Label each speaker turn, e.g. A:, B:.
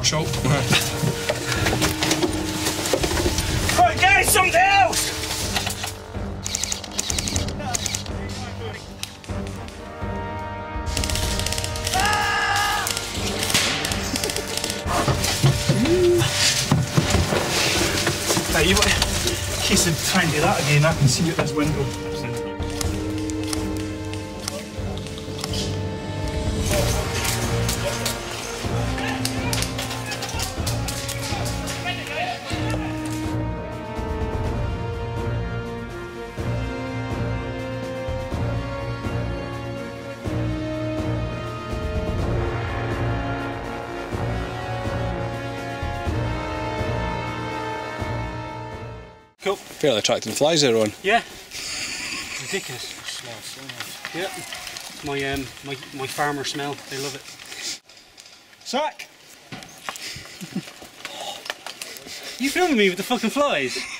A: Marshal.
B: Right, guys, something else!
A: Hey, in case they try and do that again, I can see out this window.
B: Cool.
C: Fairly attracting flies there, Ron.
B: Yeah. Ridiculous. Smells so nice. Yeah. My farmer smell. They love it. Sack! You filming me with the fucking flies?